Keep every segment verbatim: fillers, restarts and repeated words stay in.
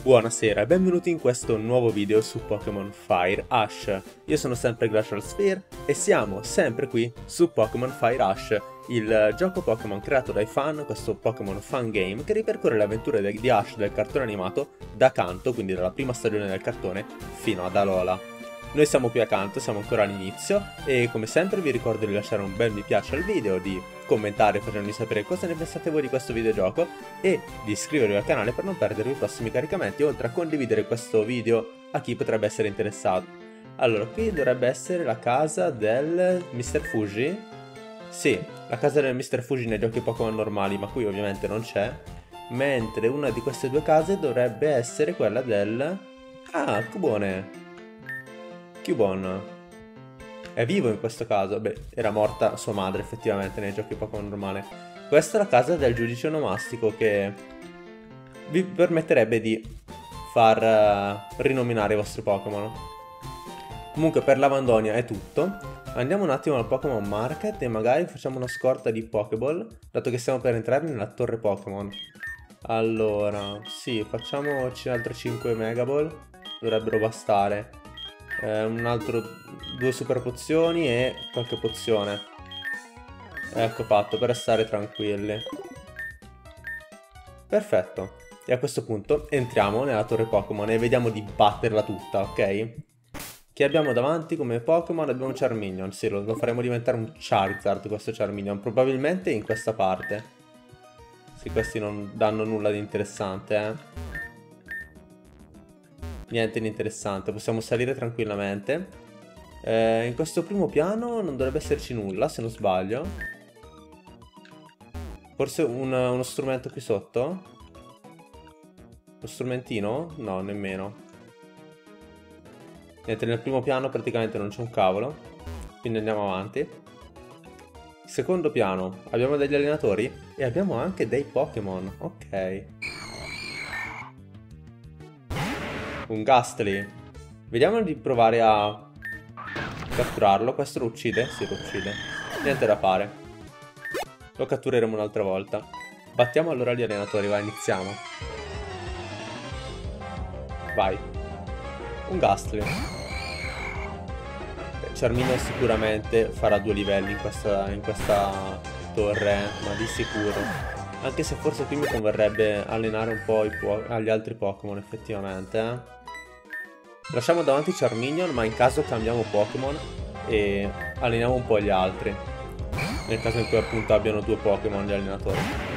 Buonasera e benvenuti in questo nuovo video su Pokémon Fire Ash. Io sono sempre Glacial Sphere e siamo sempre qui su Pokémon Fire Ash, il gioco Pokémon creato dai fan, questo Pokémon fan game che ripercorre le avventure di Ash del cartone animato da Kanto, quindi dalla prima stagione del cartone, fino ad Alola. Noi siamo qui a Kanto, siamo ancora all'inizio e come sempre vi ricordo di lasciare un bel mi piace al video, di commentare facendomi sapere cosa ne pensate voi di questo videogioco e di iscrivervi al canale per non perdere i prossimi caricamenti, oltre a condividere questo video a chi potrebbe essere interessato. Allora, qui dovrebbe essere la casa del mister Fuji? Sì, la casa del mister Fuji nei giochi Pokémon normali, ma qui ovviamente non c'è. Mentre una di queste due case dovrebbe essere quella del... Ah, Cubone! Cubone è vivo in questo caso. Beh, era morta sua madre effettivamente nei giochi Pokémon normale. Questa è la casa del giudice onomastico che vi permetterebbe di far uh, rinominare i vostri Pokémon. Comunque per l'Avandonia è tutto. Andiamo un attimo al Pokémon Market e magari facciamo una scorta di Pokéball, dato che stiamo per entrare nella torre Pokémon. Allora, sì, facciamoci altre cinque Megaball, dovrebbero bastare. Eh, un altro, due super pozioni e qualche pozione. Ecco fatto, per stare tranquilli. Perfetto. E a questo punto entriamo nella torre Pokémon e vediamo di batterla tutta, ok? Che abbiamo davanti come Pokémon? Abbiamo un Charmeleon. Sì, lo, lo faremo diventare un Charizard questo Charmeleon, probabilmente in questa parte. Sì, questi non danno nulla di interessante, eh. Niente di interessante, possiamo salire tranquillamente. Eh, in questo primo piano non dovrebbe esserci nulla, se non sbaglio. Forse un, uno strumento qui sotto? Lo strumentino? No, nemmeno. Niente, nel primo piano praticamente non c'è un cavolo. Quindi andiamo avanti. Secondo piano, abbiamo degli allenatori e abbiamo anche dei Pokémon. Ok. Un Gastly. Vediamo di provare a catturarlo. Questo lo uccide? Sì, lo uccide. Niente da fare. Lo cattureremo un'altra volta. Battiamo allora gli allenatori, vai, iniziamo. Vai. Un Gastly. Charmeleon sicuramente farà due livelli in questa, in questa torre, ma di sicuro. Anche se forse qui mi converrebbe allenare un po' agli altri Pokémon effettivamente, eh. Lasciamo davanti Charmeleon, ma in caso cambiamo Pokémon e alleniamo un po' gli altri. Nel caso in cui appunto abbiano due Pokémon gli allenatori.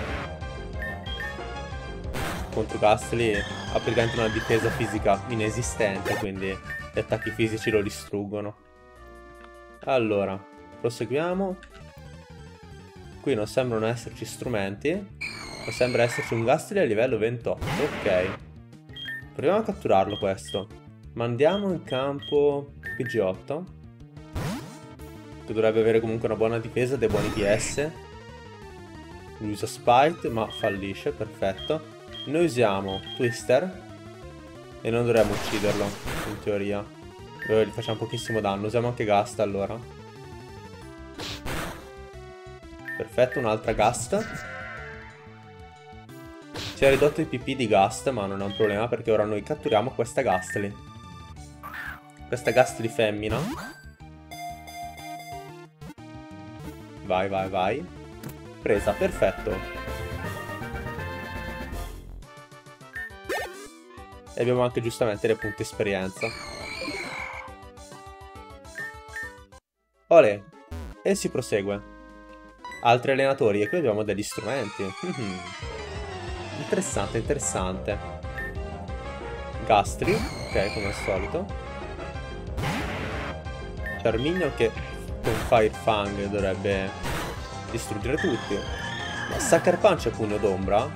Contro Gastly ha praticamente una difesa fisica inesistente, quindi gli attacchi fisici lo distruggono. Allora, proseguiamo. Qui non sembrano esserci strumenti, ma sembra esserci un Gastly a livello ventotto, ok. Proviamo a catturarlo questo. Mandiamo in campo P G otto, che dovrebbe avere comunque una buona difesa, dei buoni P S. Lui usa Spite, ma fallisce, perfetto. Noi usiamo Twister e non dovremmo ucciderlo, in teoria. Gli facciamo pochissimo danno, usiamo anche Gast allora. Perfetto, un'altra Gast. Si è ridotto il P P di Gast, ma non è un problema perché ora noi catturiamo questa Gastly. Questa Gastly femmina. Vai, vai, vai. Presa, perfetto. E abbiamo anche giustamente le punti esperienza. Olè. E si prosegue. Altri allenatori, e qui abbiamo degli strumenti. Mm-hmm. Interessante, interessante. Gastly, ok, come al solito. Charmeleon che con Fire Fang dovrebbe distruggere tutti. Ma Sucker Punch è pugno d'ombra?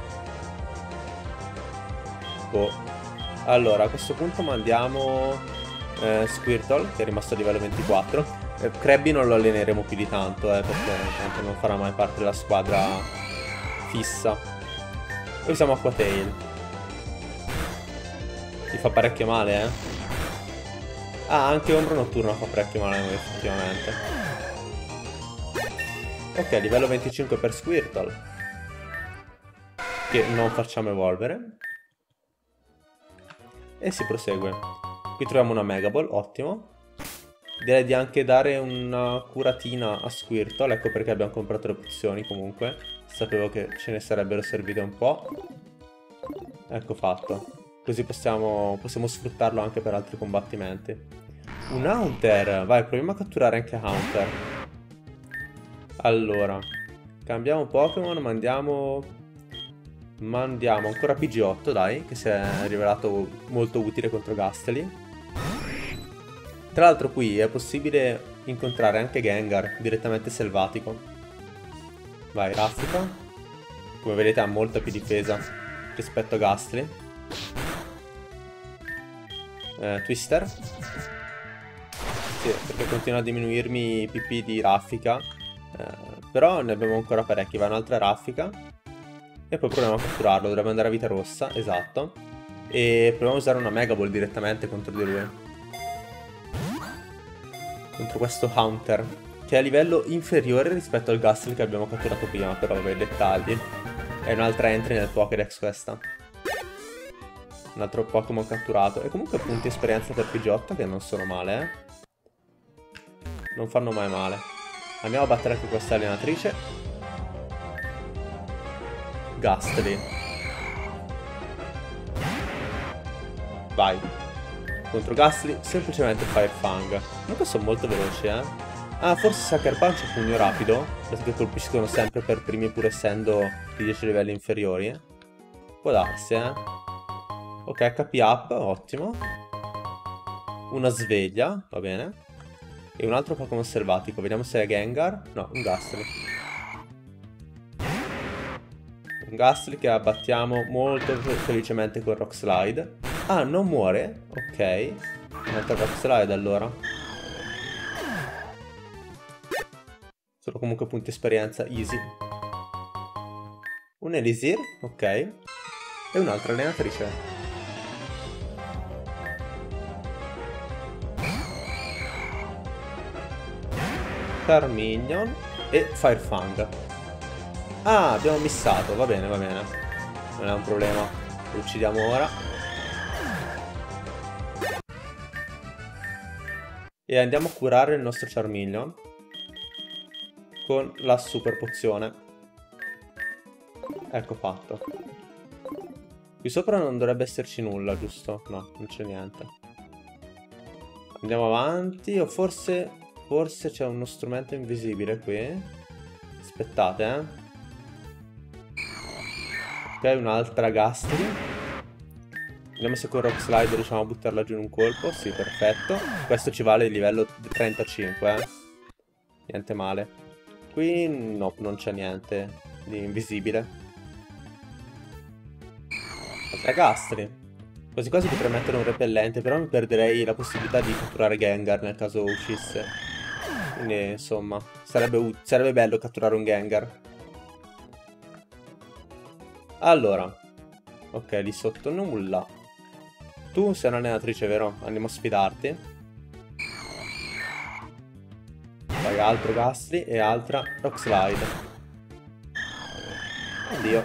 Boh. Allora, a questo punto mandiamo eh, Squirtle, che è rimasto a livello ventiquattro. Eh, Krabby non lo alleneremo più di tanto, eh, perché tanto non farà mai parte della squadra fissa. Poi usiamo Aqua Tail. Ti fa parecchio male, eh? Ah, anche Ombra Notturna fa parecchio male a noi, effettivamente. Ok, livello venticinque per Squirtle, che non facciamo evolvere. E si prosegue. Qui troviamo una Mega Ball, ottimo. Direi di anche dare una curatina a Squirtle, ecco perché abbiamo comprato le pozioni comunque. Sapevo che ce ne sarebbero servite un po'. Ecco fatto. Così possiamo, possiamo sfruttarlo anche per altri combattimenti. Un Haunter! Vai, proviamo a catturare anche Haunter. Allora, cambiamo Pokémon, mandiamo... Mandiamo ancora P G otto, dai, che si è rivelato molto utile contro Gastly. Tra l'altro qui è possibile incontrare anche Gengar, direttamente selvatico. Vai, Raffica. Come vedete ha molta più difesa rispetto a Gastly. Eh, Twister. Sì, perché continua a diminuirmi i P P di Raffica. Eh, però ne abbiamo ancora parecchi. Va un'altra Raffica. E poi proviamo a catturarlo. Dovrebbe andare a vita rossa, esatto. E proviamo a usare una Mega Ball direttamente contro di lui. Contro questo Haunter, che è a livello inferiore rispetto al Gastly che abbiamo catturato prima, però vabbè, dettagli. È un'altra entry nel Pokédex questa. Un altro Pokémon catturato. E comunque punti esperienza per P G otto che non sono male, eh. Non fanno mai male. Andiamo a battere anche questa allenatrice. Gastly. Vai. Contro Gastly semplicemente Fire Fang. Comunque sono molto veloci, eh. Ah, forse Sucker Punch è pugno rapido, perché colpiscono sempre per primi pur essendo di dieci livelli inferiori, eh. Può darsi, eh. Ok, H P up, ottimo. Una sveglia, va bene. E un altro Pokémon selvatico, vediamo se è Gengar. No, un Gastly. Un Gastly che abbattiamo molto felicemente con Rock Slide. Ah, non muore? Ok. Un'altra Rock Slide allora. Sono comunque punti esperienza easy. Un Elisir, ok. E un'altra allenatrice. Charmeleon e Fire Fang. Ah, abbiamo missato, va bene, va bene. Non è un problema. Lo uccidiamo ora. E andiamo a curare il nostro Charmeleon con la super pozione. Ecco fatto. Qui sopra non dovrebbe esserci nulla, giusto? No, non c'è niente. Andiamo avanti. O forse... Forse c'è uno strumento invisibile qui. Aspettate, eh. Ok, un'altra Gastly. Vediamo se con Rock Slide riusciamo a buttarla giù in un colpo. Sì, perfetto. Questo ci vale il livello trentacinque, eh. Niente male. Qui no, non c'è niente di invisibile. Altra Gastly. Quasi quasi potrei mettere un repellente, però mi perderei la possibilità di catturare Gengar nel caso uscisse. Quindi, insomma, sarebbe, sarebbe bello catturare un Gengar. Allora. Ok, lì sotto nulla. Tu sei un'allenatrice, vero? Andiamo a sfidarti. Vai, altro Gastly e altra Rock Slide. Oddio.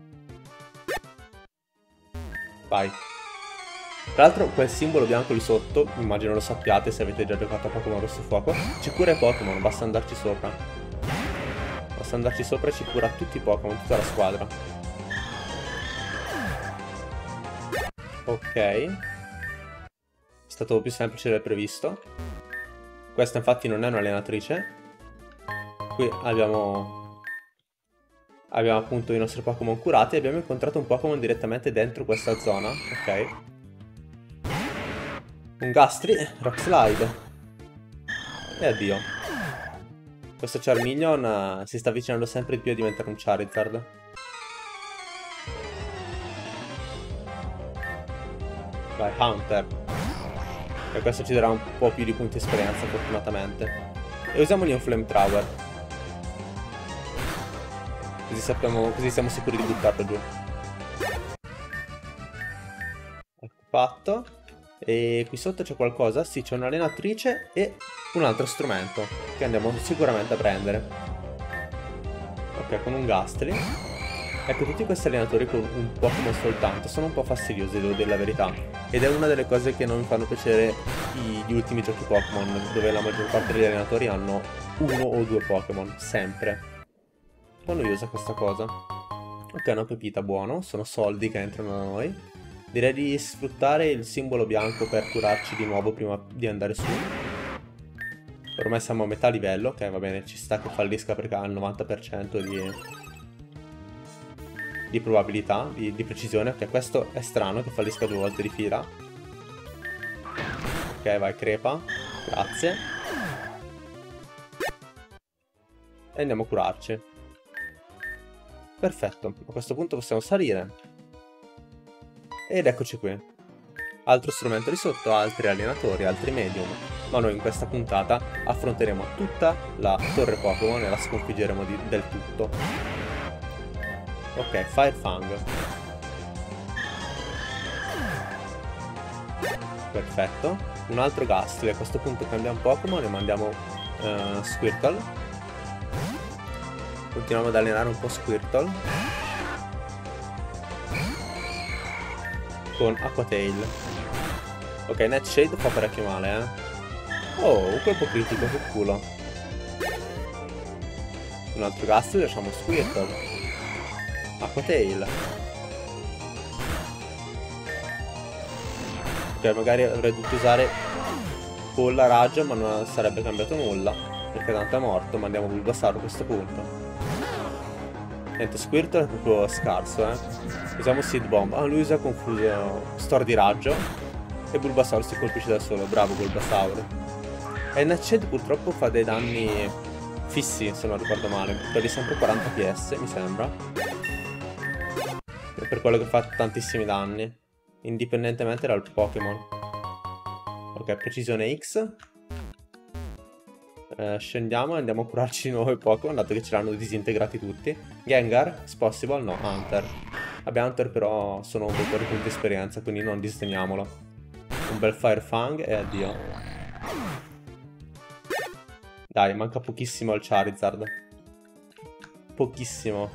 Vai. Tra l'altro quel simbolo bianco lì sotto, immagino lo sappiate se avete già giocato a Pokémon Rosso Fuoco, ci cura i Pokémon, basta andarci sopra. Basta andarci sopra e ci cura tutti i Pokémon, tutta la squadra. Ok. È stato più semplice del previsto. Questa infatti non è un'allenatrice. Qui abbiamo... Abbiamo appunto i nostri Pokémon curati e abbiamo incontrato un Pokémon direttamente dentro questa zona. Ok. Un Gastly, Rock Slide. E addio. Questo Charmeleon uh, si sta avvicinando sempre di più a diventare un Charizard. Vai, Haunter. E questo ci darà un po' più di punti esperienza, fortunatamente. E usiamogli un Flamethrower. Così sappiamo, così siamo sicuri di buttarlo giù. Ecco fatto. E qui sotto c'è qualcosa? Sì, c'è un'allenatrice e un altro strumento che andiamo sicuramente a prendere. Ok, con un Gastly. Ecco, tutti questi allenatori con un Pokémon soltanto sono un po' fastidiosi, devo dire la verità. Ed è una delle cose che non mi fanno piacere gli ultimi giochi Pokémon, dove la maggior parte degli allenatori hanno uno o due Pokémon, sempre. Un po' noiosa questa cosa. Ok, una pepita, buono, sono soldi che entrano da noi. Direi di sfruttare il simbolo bianco per curarci di nuovo prima di andare su. Ormai siamo a metà livello, ok, va bene, ci sta che fallisca perché ha il novanta per cento di... di probabilità, di, di precisione. Ok, questo è strano che fallisca due volte di fila. Ok, vai, crepa. Grazie. E andiamo a curarci. Perfetto, a questo punto possiamo salire. Ed eccoci qui. Altro strumento di sotto, altri allenatori, altri medium. Ma noi in questa puntata affronteremo tutta la torre Pokémon e la sconfiggeremo di, del tutto. Ok, Fire Fang. Perfetto. Un altro Gastly. A questo punto cambiamo Pokémon e mandiamo uh, Squirtle. Continuiamo ad allenare un po' Squirtle. Con Aqua Tail. Ok, Nightshade fa parecchio male, eh. Oh, un colpo critico, che culo. Un altro Gastly, lasciamo Squirtle. Aqua Tail. Ok, magari avrei dovuto usare Polla Raggio, ma non sarebbe cambiato nulla, perché tanto è morto. Mandiamo Bulbasaur a questo punto. Niente, Squirtle è proprio scarso, eh. Usiamo Seed Bomb. Ah, lui usa Confuso Store di Raggio e Bulbasaur si colpisce da solo. Bravo Bulbasaur. E Nightshade purtroppo fa dei danni fissi, se non ricordo male. Toglie sempre quaranta P S, mi sembra. È per quello che fa tantissimi danni, indipendentemente dal Pokémon. Ok, precisione X. Eh, scendiamo e andiamo a curarci di nuovo i Pokémon, dato che ce l'hanno disintegrati tutti. Gengar, Spossible, no, Hunter. Abbiamo Hunter, però sono un bel po' di punti esperienza, quindi non disdegniamolo. Un bel Fire Fang e addio. Dai, manca pochissimo al Charizard. Pochissimo.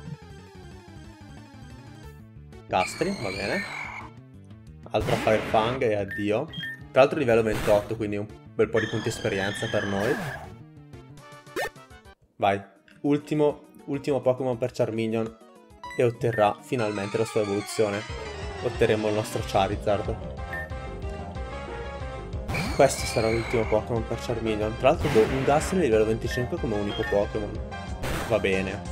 Gastly, va bene. Altra Fire Fang e addio. Tra l'altro livello ventotto, quindi un bel po' di punti esperienza per noi. Vai, ultimo, ultimo Pokémon per Charmeleon e otterrà finalmente la sua evoluzione. Otterremo il nostro Charizard. Questo sarà l'ultimo Pokémon per Charmeleon. Tra l'altro un Gastly livello venticinque come unico Pokémon. Va bene.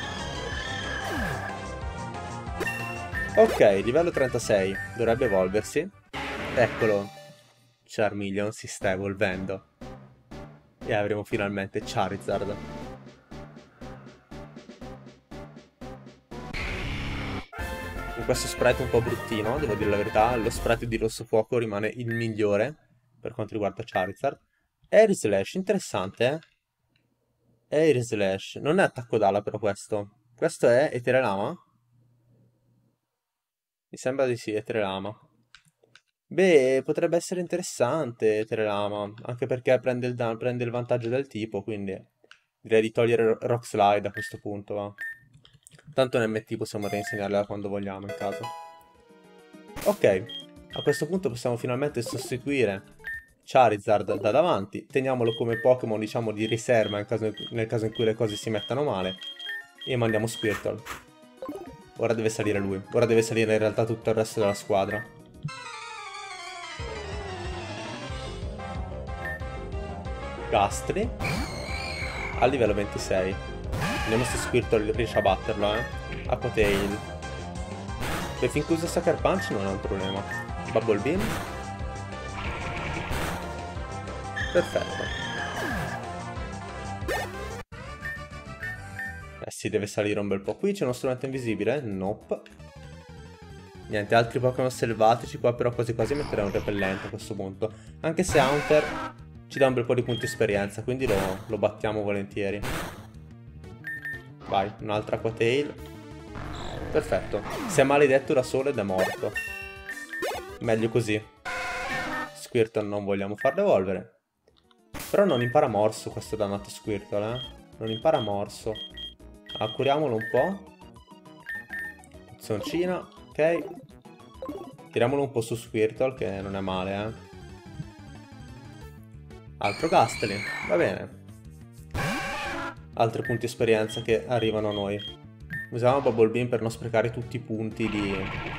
Ok, livello trentasei. Dovrebbe evolversi. Eccolo. Charmeleon si sta evolvendo. E avremo finalmente Charizard. Con questo sprite un po' bruttino, devo dire la verità. Lo sprite di Rosso Fuoco rimane il migliore per quanto riguarda Charizard. Air Slash, interessante, eh? Air Slash. Non è attacco d'ala però questo. Questo è Eterelama? Mi sembra di sì, Eterelama. Beh, potrebbe essere interessante Eterelama, anche perché prende il, prende il vantaggio del tipo, quindi direi di togliere Rock Slide a questo punto, va. Tanto in M T possiamo reinsegnarla quando vogliamo, in caso. Ok, a questo punto possiamo finalmente sostituire Charizard da davanti. Teniamolo come Pokémon, diciamo, di riserva nel caso, nel caso in cui le cose si mettano male. E mandiamo Squirtle. Ora deve salire lui. Ora deve salire in realtà tutto il resto della squadra. Gastly a livello ventisei. Vediamo se Squirtle riesce a batterlo, eh. Aqua Tail. E finché usa Sucker Punch non è un problema. Bubble Beam. Perfetto. Eh sì, deve salire un bel po'. Qui c'è uno strumento invisibile? Nope. Niente, altri Pokémon selvatici qua, però quasi quasi metterei un repellente a questo punto. Anche se Haunter ci dà un bel po' di punti esperienza, quindi lo, lo battiamo volentieri. Vai, un'altra Aqua Tail. Perfetto. Si è maledetto da solo ed è morto. Meglio così. Squirtle non vogliamo farlo evolvere. Però non impara morso questo dannato Squirtle, eh. Non impara morso. Allora, curiamolo un po'. Zoncina, ok. Tiriamolo un po' su Squirtle, che non è male, eh. Altro Gastly, va bene. Altri punti esperienza che arrivano a noi. Usiamo Bubble Beam per non sprecare tutti i punti di...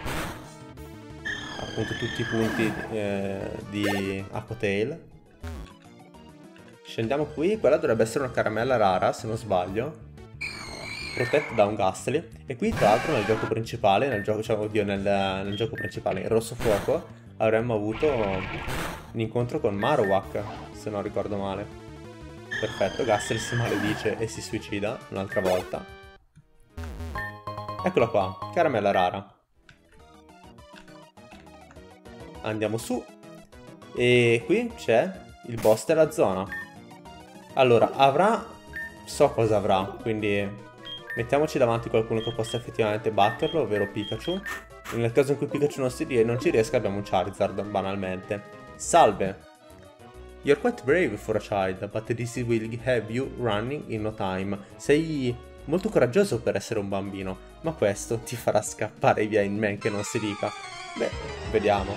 appunto tutti i punti eh, di Aqua Tail. Scendiamo qui, quella dovrebbe essere una caramella rara, se non sbaglio. Protetta da un Gastly. E qui tra l'altro nel gioco principale, nel gioco, cioè, oddio, nel, nel gioco principale, in Rosso Fuoco, avremmo avuto un incontro con Marowak, se non ricordo male. Perfetto, Gastly si maledice e si suicida un'altra volta. Eccola qua, caramella rara. Andiamo su. E qui c'è il boss della zona. Allora, avrà... so cosa avrà, quindi... mettiamoci davanti qualcuno che possa effettivamente batterlo, ovvero Pikachu. Nel caso in cui Pikachu non, si ries non ci riesca abbiamo un Charizard, banalmente. Salve! You're quite brave for a child, but this will have you running in no time. Sei molto coraggioso per essere un bambino, ma questo ti farà scappare via in men che non si dica. Beh, vediamo.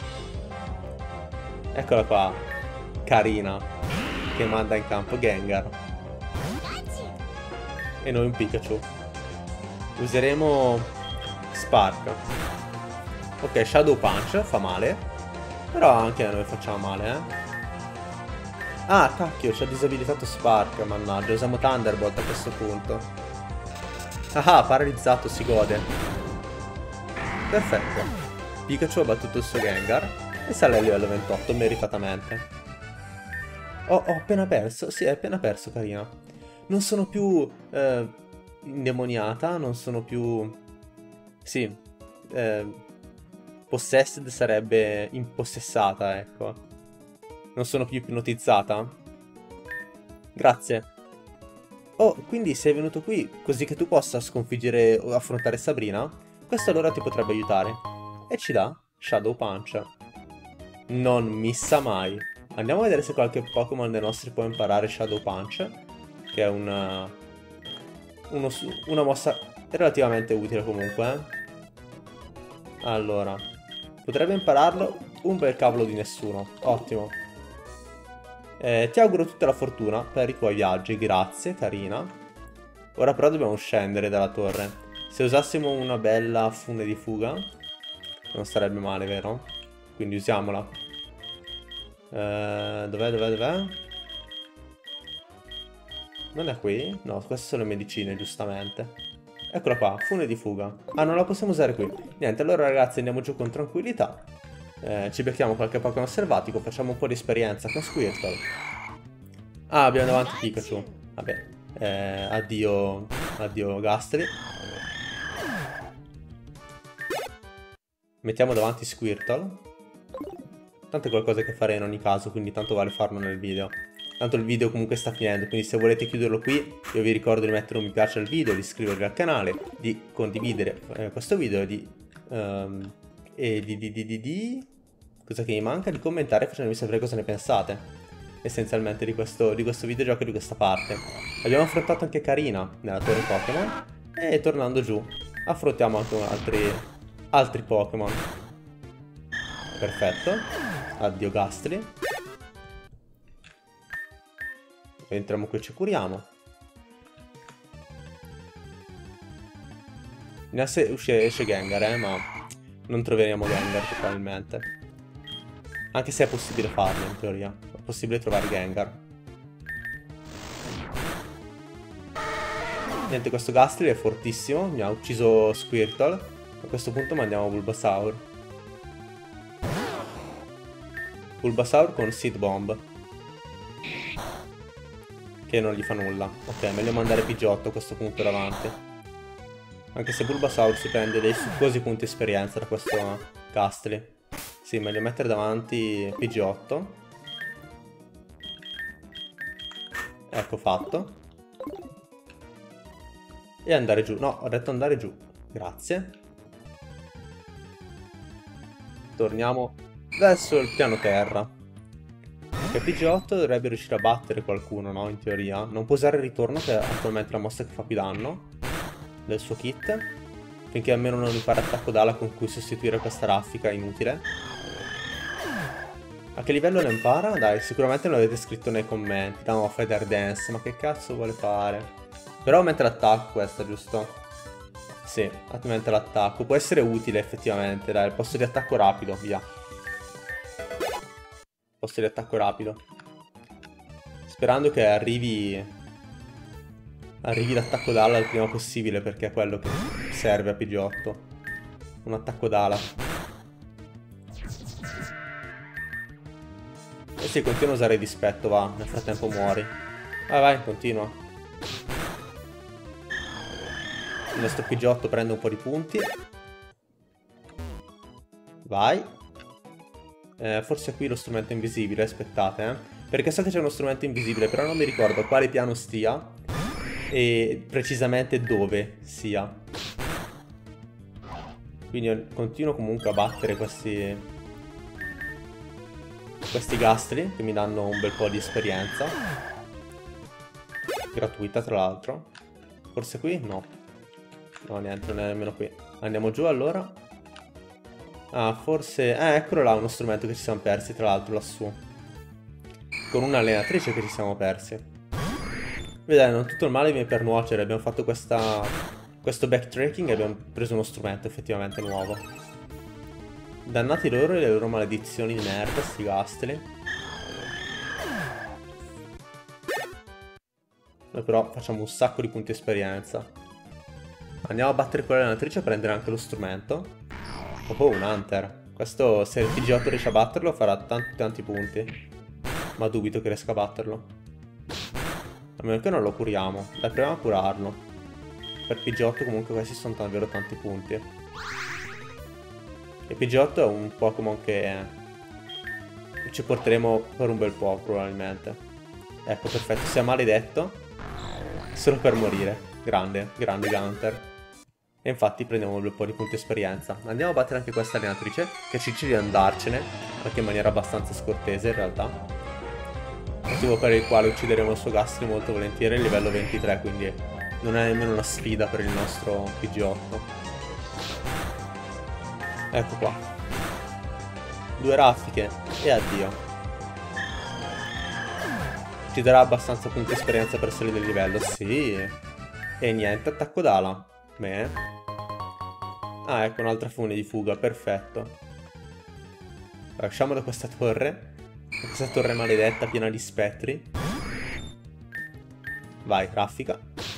Eccola qua, Karina, che manda in campo Gengar. E noi un Pikachu. Useremo Spark. Ok, Shadow Punch fa male, però anche a noi facciamo male, eh. Ah, cacchio, ci ha disabilitato Spark, mannaggia. Usiamo Thunderbolt a questo punto. Ah, paralizzato, si gode. Perfetto. Pikachu ha battuto il suo Gengar e sale a livello ventotto, meritatamente. Oh, ho appena perso. Sì, hai appena perso, Karina. Non sono più eh, indemoniata, non sono più... Sì, eh, possessed sarebbe impossessata, ecco. Non sono più ipnotizzata. Grazie. Oh, quindi sei venuto qui così che tu possa sconfiggere o affrontare Sabrina? Questo allora ti potrebbe aiutare. E ci dà Shadow Punch. Non mi sa mai. Andiamo a vedere se qualche Pokémon dei nostri può imparare Shadow Punch, che è una, uno, una mossa relativamente utile comunque. Eh? Allora, potrebbe impararlo un bel cavolo di nessuno. Ottimo. Eh, ti auguro tutta la fortuna per i tuoi viaggi, grazie, Karina. Ora però dobbiamo scendere dalla torre. Se usassimo una bella fune di fuga, non sarebbe male, vero? Quindi usiamola. Eh, dov'è, dov'è, dov'è? Non è qui? No, queste sono le medicine, giustamente. Eccola qua, fune di fuga. Ah, non la possiamo usare qui. Niente, allora ragazzi andiamo giù con tranquillità. Eh, ci becchiamo qualche Pokémon selvatico, facciamo un po' di esperienza con Squirtle. Ah, abbiamo davanti Pikachu. Vabbè, eh, addio, addio Gastly. Mettiamo davanti Squirtle. Tanto è qualcosa che farei in ogni caso, quindi tanto vale farlo nel video. Tanto il video comunque sta finendo, quindi se volete chiuderlo qui, io vi ricordo di mettere un mi piace al video, di iscrivervi al canale, di condividere eh, questo video e di... Um, e di, di, di, di, di... cosa che mi manca? Di commentare facendomi sapere cosa ne pensate essenzialmente di questo, di questo videogioco e di questa parte. Abbiamo affrontato anche Karina nella torre Pokémon e tornando giù affrontiamo anche altri, altri Pokémon. Perfetto. Addio Gastly. Entriamo qui e ci curiamo. Esce, esce Gengar, eh, ma non troveremo Gengar probabilmente. Anche se è possibile farlo in teoria. È possibile trovare Gengar. Niente, questo Gastly è fortissimo. Mi ha ucciso Squirtle. A questo punto mandiamo Bulbasaur. Bulbasaur con Seed Bomb, che non gli fa nulla. Ok, meglio mandare Pidgeotto a questo punto davanti. Anche se Bulbasaur si prende dei succosi punti esperienza da questo Gastly. Sì, meglio mettere davanti Pidgeotto. Ecco fatto. E andare giù. No, ho detto andare giù. Grazie. Torniamo verso il piano terra. Che Pidgeotto dovrebbe riuscire a battere qualcuno, no? In teoria. Non può usare il ritorno, che è attualmente la mossa che fa più danno del suo kit. Finché almeno non impara attacco d'ala con cui sostituire questa raffica inutile. A che livello lo impara? Dai, sicuramente lo avete scritto nei commenti. No, Feather Dance, ma che cazzo vuole fare? Però aumenta l'attacco questa, giusto? Sì, aumenta l'attacco. Può essere utile effettivamente, dai, il posto di attacco rapido, via. Posto di attacco rapido. Sperando che arrivi... Arrivi l'attacco d'ala il prima possibile, perché è quello che serve a Pidgeotto. Un attacco d'ala. E sì, continua a usare il dispetto, va. Nel frattempo muori. Vai, vai, continua. Il nostro Pidgeotto prende un po' di punti. Vai. Eh, forse qui lo strumento invisibile, aspettate, eh. Perché so che c'è uno strumento invisibile, però non mi ricordo quale piano stia. E precisamente dove sia. Quindi continuo comunque a battere questi questi gastri che mi danno un bel po' di esperienza gratuita, tra l'altro. Forse qui? No. No, niente, non è nemmeno qui. Andiamo giù allora. Ah, forse... Eh, eccolo là, uno strumento che ci siamo persi, tra l'altro, lassù. Con un'allenatrice che ci siamo persi. Vedete, non tutto il male viene per nuocere. Abbiamo fatto questa, questo backtracking e abbiamo preso uno strumento effettivamente nuovo. Dannati loro e le loro maledizioni di merda, sti gastri. Noi però facciamo un sacco di punti esperienza. Andiamo a battere quell'allenatrice e a prendere anche lo strumento. Oh, un Hunter. Questo, se il Pidgeotto riesce a batterlo, farà tanti tanti punti. Ma dubito che riesca a batterlo. A meno che non lo curiamo. Dai, proviamo a curarlo. Per Pidgeotto comunque questi sono davvero tanti punti. E Pidgeotto è un Pokémon che ci porteremo per un bel po' probabilmente. Ecco, perfetto, sia maledetto. Solo per morire. Grande, grande Gunter. E infatti prendiamo un bel po' di punti esperienza. Andiamo a battere anche questa allenatrice, che ci dice di andarcene, anche in maniera abbastanza scortese in realtà. Motivo per il quale uccideremo il suo Gastly molto volentieri a livello ventitré, quindi non è nemmeno una sfida per il nostro Pidgeotto. Ecco qua. Due raffiche e addio. Ci darà abbastanza punti esperienza per salire il livello, sì. E niente, attacco d'ala. Bene. Ah, ecco un'altra fune di fuga, perfetto. Usciamo da questa torre. Questa torre maledetta piena di spettri. Vai, raffica.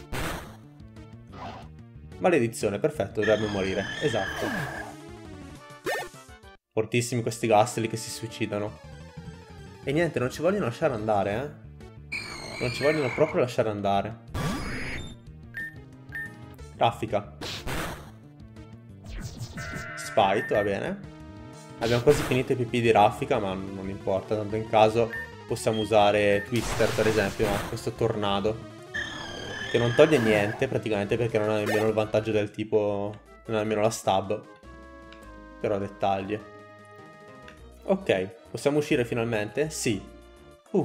Maledizione, perfetto, dovrebbe morire. Esatto. Fortissimi questi Gastly che si suicidano. E niente, non ci vogliono lasciare andare, eh. Non ci vogliono proprio lasciare andare. Raffica. Spite, va bene. Abbiamo quasi finito i P P di raffica, ma non importa, tanto in caso possiamo usare Twister per esempio, no? Questo tornado, che non toglie niente praticamente perché non ha nemmeno il vantaggio del tipo, non ha nemmeno la stab, però dettagli. Ok, possiamo uscire finalmente? Sì. Uh.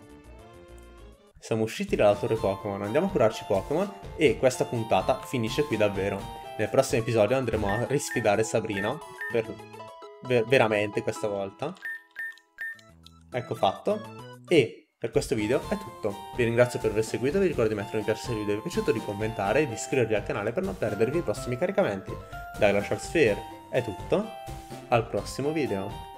Siamo usciti dalla torre Pokémon, andiamo a curarci Pokémon e questa puntata finisce qui davvero. Nel prossimo episodio andremo a risfidare Sabrina per... Ver veramente questa volta. Ecco fatto. E per questo video è tutto. Vi ringrazio per aver seguito, vi ricordo di mettere un mi piace se il video vi è piaciuto, di commentare e di iscrivervi al canale per non perdervi i prossimi caricamenti. Da Glacial Sphere è tutto, al prossimo video.